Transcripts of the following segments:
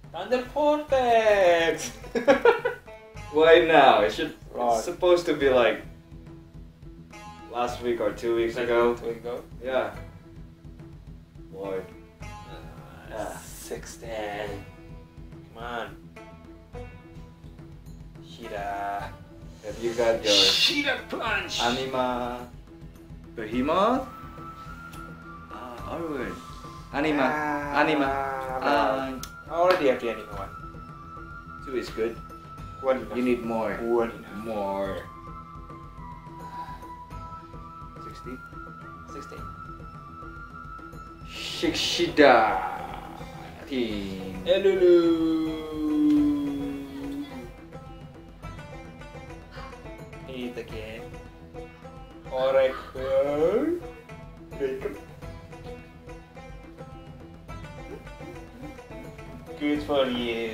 Thunder Vortex! Why now? It's Right. supposed to be like last week or 2 weeks ago. 2 weeks ago. Yeah. Boy. 16. Come on. Shida. Have you got your Shida punch! Anima Behemoth? Alright. Anima. Anima. I already have the anime one. 2 is good. One enough. You need more. One enough. More. 60? 16. Shikshida. Team. Elulu. Hit again. Oracle. Wake up. Good for you.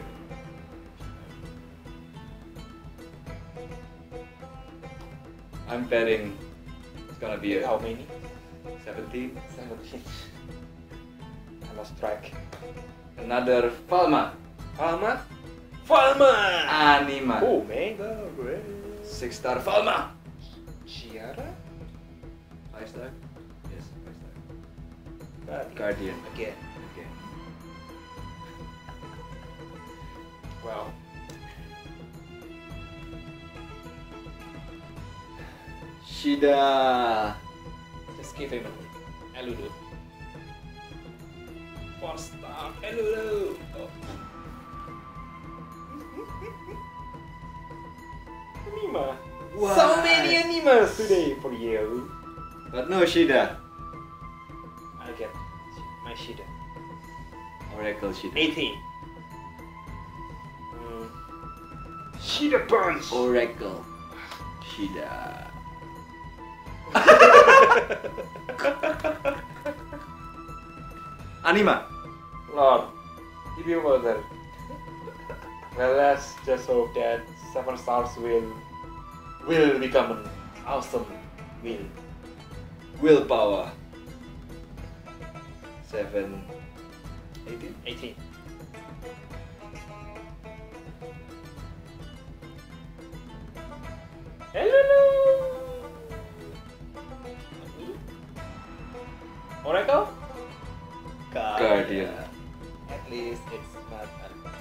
I'm betting it's gonna be How a many? 17. 17. I lost track. Another Falma. Falma? Falma! Anima. Oh, Mega Ray. 6-star Falma. Chiara? 5-star? Yes, 5-star. Guardian. Guardian. Again. Okay. Wow. Shida. Just give him a Elulu. 4-star Elulu. Oh. Anima. Why? So many animas today for you. But no Shida. I'll get my Shida. Oracle Shida. 18. Shida Punch! Oracle Shida. Anima. Lord, if you were there. Well, let's just hope that 7 stars will become an awesome wheel. Willpower. 7. 18? 18. Hello! Oracle? Guardian. At least it's not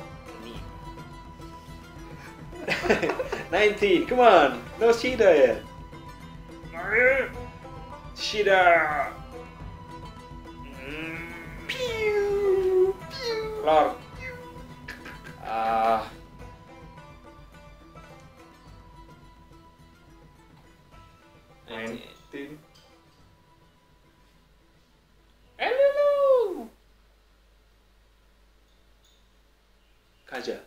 a need. 19, come on! No Shida yet! Shida! Pew! Pew! Lord! Nineteen. Hello! Kaja.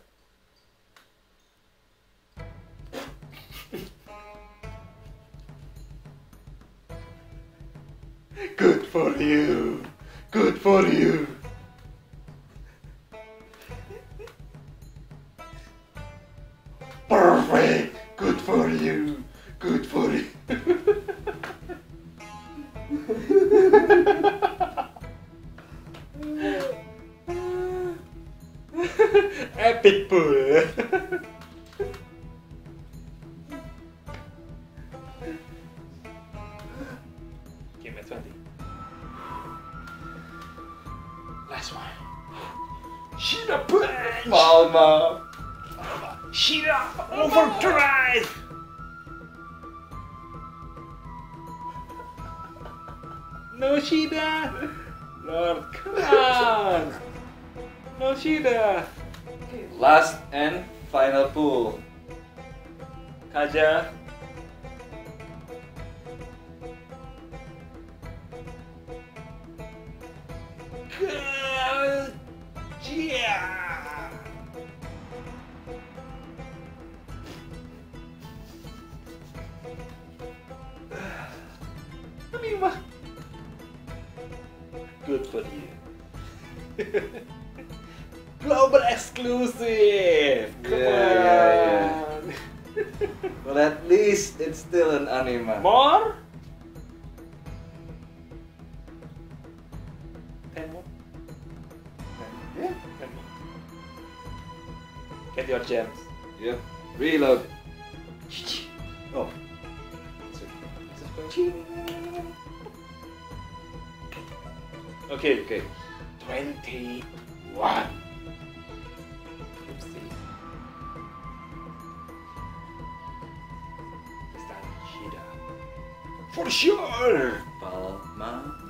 Good for you. Good for you. Perfect. Good for you. Good for you. Epic pull. Give me 20. Last one. Shida punch. Palma. Shida overdrive. No Shida. Lord, come on. No Shida. Last and final pull. Kaja. Yeah. Anima. Good for you. Global exclusive. Come Yeah, on. Well, at least it's still an anima. More? 10 more? Yeah. 10 more. Get your gems. Yep. Reload. Oh. Okay. Okay. 21. Oopsie. It's time, Shida. For sure. Follow my